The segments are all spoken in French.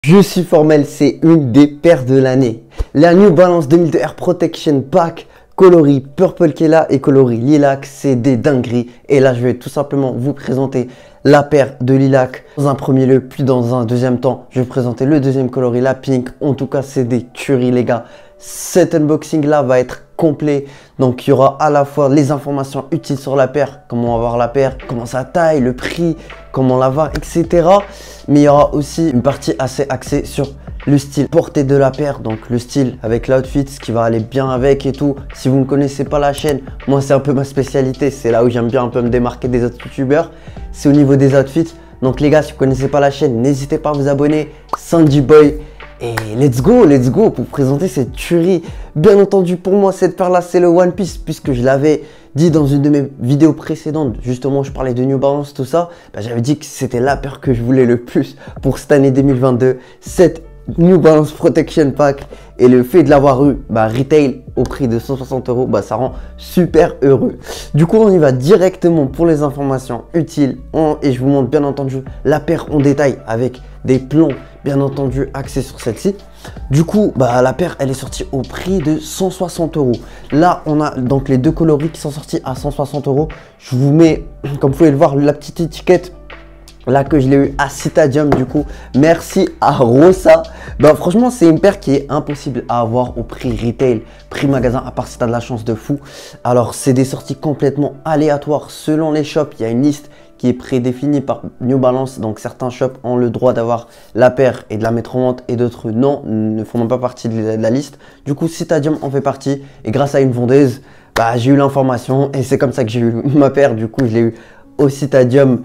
Je suis formel, c'est une des paires de l'année. La New Balance 2002 Air Protection Pack coloris Purple Kela et coloris Lilac, c'est des dingueries. Et là, je vais tout simplement vous présenter la paire de Lilac dans un premier lieu, puis dans un deuxième temps, je vais vous présenter le deuxième coloris, la Pink. En tout cas, c'est des tueries, les gars. Cet unboxing là va être complet, donc il y aura à la fois les informations utiles sur la paire, comment avoir la paire, comment ça taille, le prix, comment l'avoir, etc. Mais il y aura aussi une partie assez axée sur le style porté de la paire, donc le style avec l'outfit, ce qui va aller bien avec et tout. Si vous ne connaissez pas la chaîne, moi c'est un peu ma spécialité, c'est là où j'aime bien un peu me démarquer des autres youtubeurs, c'est au niveau des outfits. Donc les gars, si vous ne connaissez pas la chaîne, n'hésitez pas à vous abonner, Sanji Boy. Et let's go pour présenter cette tuerie. Bien entendu, pour moi, cette paire-là, c'est le One Piece, puisque je l'avais dit dans une de mes vidéos précédentes. Justement, je parlais de New Balance, tout ça. J'avais dit que c'était la paire que je voulais le plus pour cette année 2022. Cette New Balance Protection Pack. Et le fait de l'avoir eu retail au prix de 160 €, ça rend super heureux. Du coup, on y va directement pour les informations utiles. Et je vous montre bien entendu la paire en détail avec des plans bien entendu axés sur celle-ci. Du coup, la paire, elle est sortie au prix de 160 €. Là, on a donc les deux coloris qui sont sortis à 160 €. Je vous mets, comme vous pouvez le voir, la petite étiquette. Là que je l'ai eu à Citadium, du coup, merci à Rosa. Franchement, c'est une paire qui est impossible à avoir au prix retail, prix magasin, à part si tu as de la chance de fou. Alors, c'est des sorties complètement aléatoires selon les shops. Il y a une liste qui est prédéfinie par New Balance. Donc, certains shops ont le droit d'avoir la paire et de la mettre en vente et d'autres non, ne font même pas partie de la liste. Du coup, Citadium en fait partie et grâce à une vendeuse, j'ai eu l'information et c'est comme ça que j'ai eu ma paire. Du coup, je l'ai eu au Citadium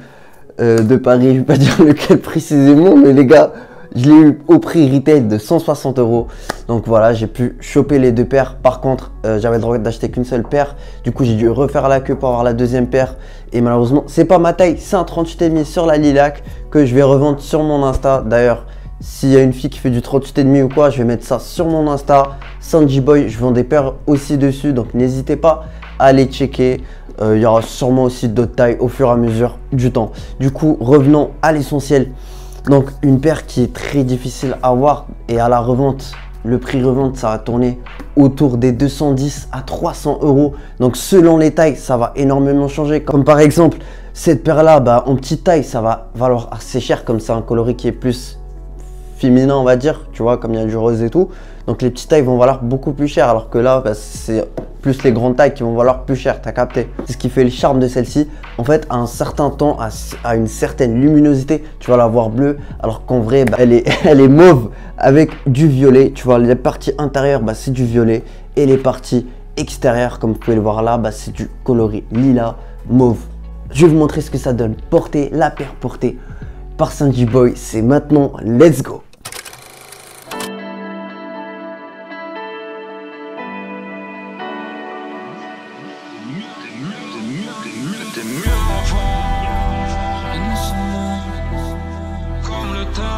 de Paris, je vais pas dire lequel précisément, mais les gars, je l'ai eu au prix retail de 160 €. Donc voilà, j'ai pu choper les deux paires. Par contre, j'avais le droit d'acheter qu'une seule paire. Du coup, j'ai dû refaire la queue pour avoir la deuxième paire. Et malheureusement, c'est pas ma taille, c'est un 38,5 sur la Lilac que je vais revendre sur mon Insta. D'ailleurs, s'il y a une fille qui fait du 38,5 ou quoi, je vais mettre ça sur mon Insta. Sanji Boy, je vends des paires aussi dessus, donc n'hésitez pas à aller checker. Il y aura sûrement aussi d'autres tailles au fur et à mesure du temps. Du coup, revenons à l'essentiel. Donc, une paire qui est très difficile à avoir et à la revente, le prix revente, ça va tourner autour des 210 à 300 €. Donc, selon les tailles, ça va énormément changer. Comme par exemple, cette paire-là, en petite taille, ça va valoir assez cher, comme c'est un coloris qui est plus féminin, on va dire, tu vois, comme il y a du rose et tout. Donc, les petites tailles vont valoir beaucoup plus cher, alors que là, c'est plus les grandes tailles qui vont valoir plus cher, t'as capté. C'est ce qui fait le charme de celle-ci. En fait, à un certain temps, à une certaine luminosité, tu vas la voir bleue, alors qu'en vrai, elle est mauve avec du violet. Tu vois, les parties intérieures, c'est du violet. Et les parties extérieures, comme vous pouvez le voir là, c'est du coloris lilas mauve. Je vais vous montrer ce que ça donne portée, la paire portée par Sanji Boy. C'est maintenant, let's go. Comme le temps,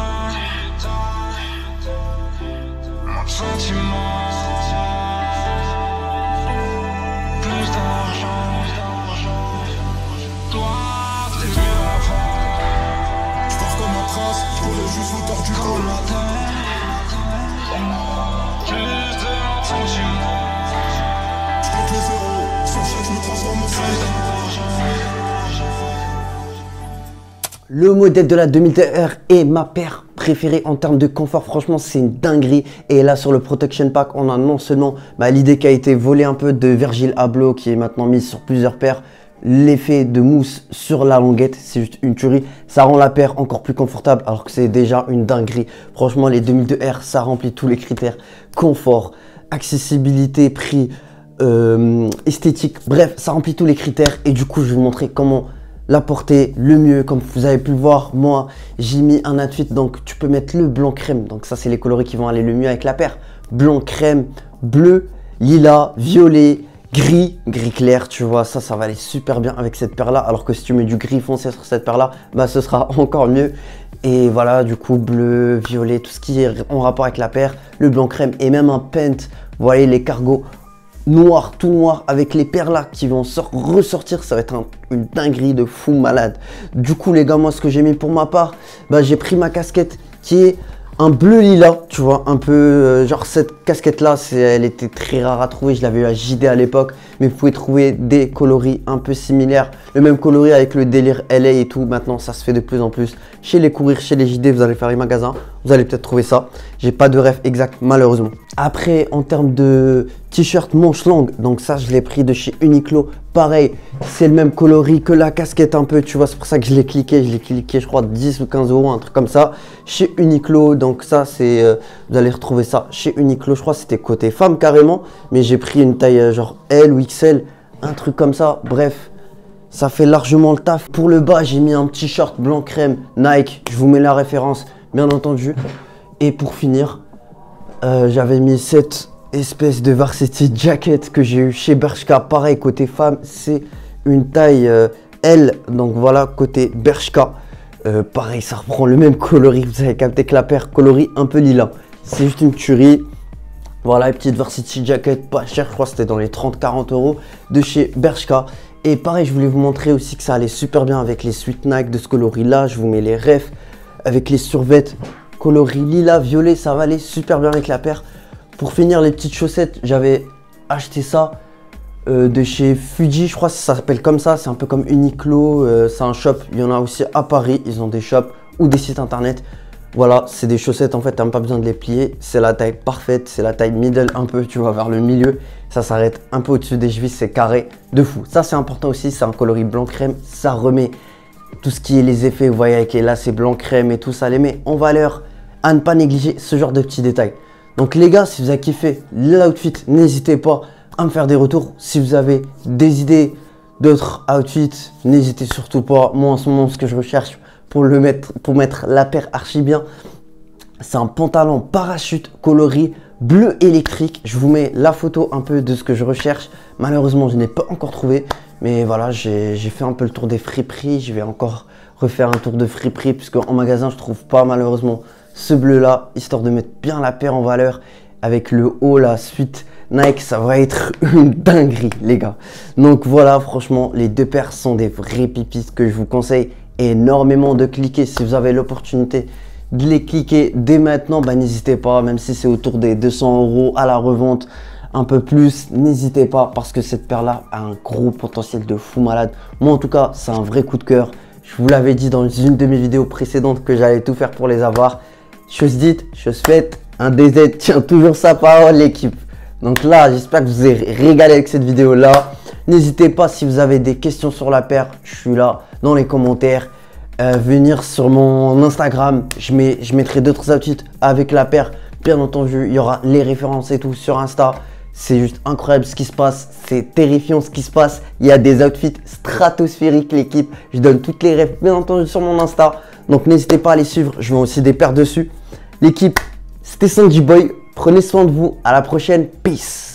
mon sentiment, plus d'argent, toi t'es mieux avant. Je pars comme un prince, je voulais juste vous tordre du col. Comme la terre, plus de sentiments, Je compte les zéros, sans chèque je me transforme en plus feu. d'argent. Le modèle de la 2002 R est ma paire préférée en termes de confort. Franchement, c'est une dinguerie. Et là, sur le Protection Pack, on a non seulement l'idée qui a été volée un peu de Virgil Abloh, qui est maintenant mise sur plusieurs paires. L'effet de mousse sur la languette, c'est juste une tuerie. Ça rend la paire encore plus confortable, alors que c'est déjà une dinguerie. Franchement, les 2002 R, ça remplit tous les critères. Confort, accessibilité, prix, esthétique. Bref, ça remplit tous les critères. Et du coup, je vais vous montrer comment la porter le mieux. Comme vous avez pu le voir, moi j'ai mis un outfit, donc tu peux mettre le blanc crème, donc ça c'est les coloris qui vont aller le mieux avec la paire. Blanc crème, bleu, lilas, violet, gris clair, tu vois, ça va aller super bien avec cette paire là, alors que si tu mets du gris foncé sur cette paire là, ce sera encore mieux. Et voilà, du coup bleu, violet, tout ce qui est en rapport avec la paire, le blanc crème et même un paint, vous voyez les cargos noir, tout noir, avec les perles là qui vont ressortir, ça va être une dinguerie de fou malade. Du coup les gars, moi ce que j'ai mis pour ma part, j'ai pris ma casquette qui est un bleu lilas, tu vois, un peu genre cette casquette là, elle était très rare à trouver, je l'avais eu à JD à l'époque, mais vous pouvez trouver des coloris un peu similaires, le même coloris avec le délire LA et tout. Maintenant ça se fait de plus en plus chez les courir, chez les JD, vous allez faire les magasins, vous allez peut-être trouver ça. J'ai pas de ref exact malheureusement. Après en termes de t-shirt manche longue, donc ça je l'ai pris de chez Uniqlo, pareil, c'est le même coloris que la casquette un peu, tu vois, c'est pour ça que je l'ai cliqué je crois 10 ou 15 euros, un truc comme ça, chez Uniqlo. Donc ça c'est, vous allez retrouver ça chez Uniqlo, je crois que c'était côté femme carrément, mais j'ai pris une taille genre L ou XL, un truc comme ça, bref. Ça fait largement le taf. Pour le bas, j'ai mis un petit short blanc crème Nike. Je vous mets la référence, bien entendu. Et pour finir, j'avais mis cette espèce de varsity jacket que j'ai eu chez Bershka. Pareil, côté femme, c'est une taille L. Donc voilà, côté Bershka. Pareil, ça reprend le même coloris. Vous avez capté que la paire coloris un peu lilas. C'est juste une tuerie. Voilà, une petite varsity jacket pas cher. Je crois que c'était dans les 30-40 euros de chez Bershka. Et pareil, je voulais vous montrer aussi que ça allait super bien avec les suites Nike de ce coloris là. Je vous mets les refs avec les survêtements coloris lilas, violet, ça va aller super bien avec la paire. Pour finir, les petites chaussettes, j'avais acheté ça de chez Fuji, je crois que ça s'appelle comme ça. C'est un peu comme Uniqlo, c'est un shop. Il y en a aussi à Paris, ils ont des shops ou des sites internet. Voilà, c'est des chaussettes en fait, t'as même pas besoin de les plier. C'est la taille parfaite, c'est la taille middle un peu, tu vois, vers le milieu. Ça s'arrête un peu au-dessus des chevilles, c'est carré de fou. Ça c'est important aussi, c'est un coloris blanc crème. Ça remet tout ce qui est les effets, vous voyez, avec les lacets blanc crème et tout, ça les met en valeur. À ne pas négliger ce genre de petits détails. Donc les gars, si vous avez kiffé l'outfit, n'hésitez pas à me faire des retours. Si vous avez des idées d'autres outfits, n'hésitez surtout pas. Moi en ce moment, ce que je recherche pour mettre la paire archi bien, c'est un pantalon parachute coloris bleu électrique. Je vous mets la photo un peu de ce que je recherche. Malheureusement, je n'ai pas encore trouvé. Mais voilà, j'ai fait un peu le tour des friperies. Je vais encore refaire un tour de friperie puisque en magasin, je trouve pas malheureusement ce bleu là, histoire de mettre bien la paire en valeur. Avec le haut, la suite Nike, ça va être une dinguerie les gars. Donc voilà, franchement, les deux paires sont des vrais pépites que je vous conseille énormément de cliquer. Si vous avez l'opportunité de les cliquer dès maintenant, bah, n'hésitez pas, même si c'est autour des 200 euros à la revente, un peu plus, n'hésitez pas parce que cette paire là a un gros potentiel de fou malade. Moi en tout cas, c'est un vrai coup de cœur. Je vous l'avais dit dans une de mes vidéos précédentes que j'allais tout faire pour les avoir. Chose dite, chose faite, un DZ tient toujours sa parole l'équipe. Donc là, j'espère que vous avez régalé avec cette vidéo là. N'hésitez pas si vous avez des questions sur la paire, je suis là dans les commentaires. Venir sur mon Instagram, je mettrai d'autres outfits avec la paire. Bien entendu, il y aura les références et tout sur Insta. C'est juste incroyable ce qui se passe, c'est terrifiant ce qui se passe. Il y a des outfits stratosphériques l'équipe. Je donne toutes les refs bien entendu sur mon Insta. Donc n'hésitez pas à les suivre, je mets aussi des paires dessus. L'équipe, c'était Sanji Boy. Prenez soin de vous, à la prochaine, peace.